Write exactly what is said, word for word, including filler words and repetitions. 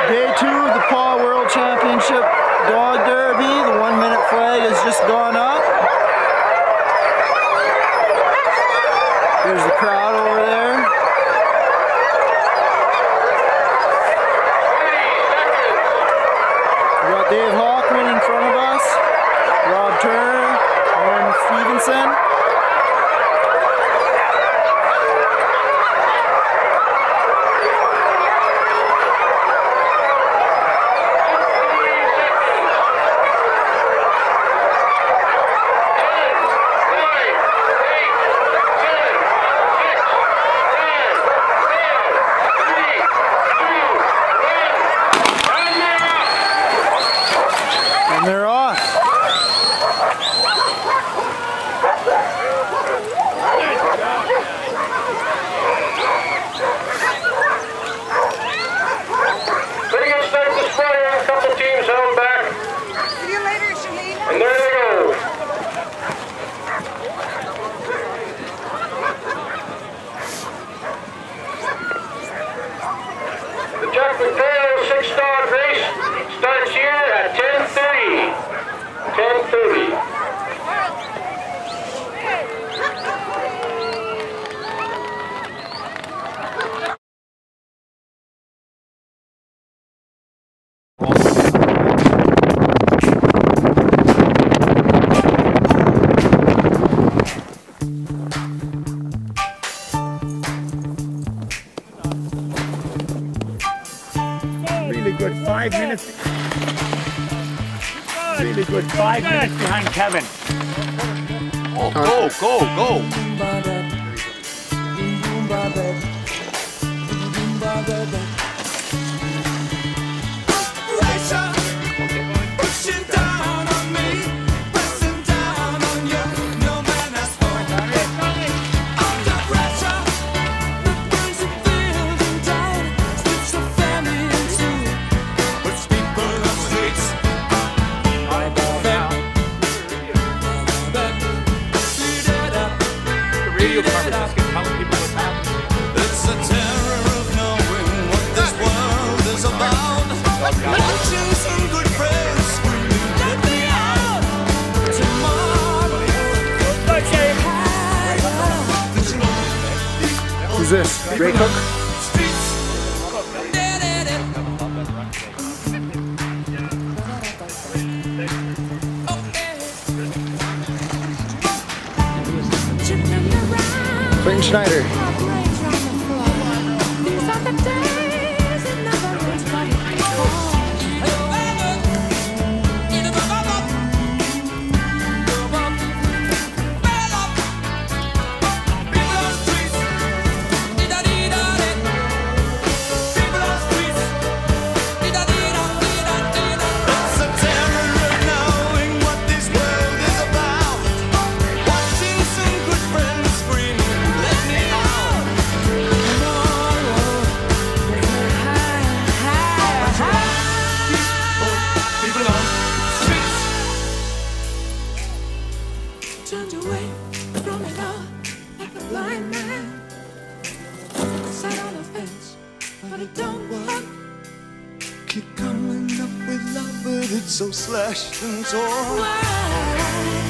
Day two of the Paw World Championship Dog Derby. The one minute flag has just gone up. There's the crowd over there. We got Dave Hawkman in front of us, Rob Turner, Aaron Stevenson. And they're off. Pretty good start to spray. A couple teams held back. See you later, Shalene. And there they go. The Jack McPhail six dog race starts here at ten thirty. ten thirty. Really good five minutes. Really good five minutes behind Kevin. Oh, go, go, go. Radio department just telling people what's happening. It's the terror of knowing what this world is about. Watching some good friends screaming, let me out tomorrow. Who's this? Ray Cook? Clayton Schneider. Turned away from it all like a blind man. Sat on the fence, but it don't work. Keep coming up with love, but it's so slashed and torn. Why?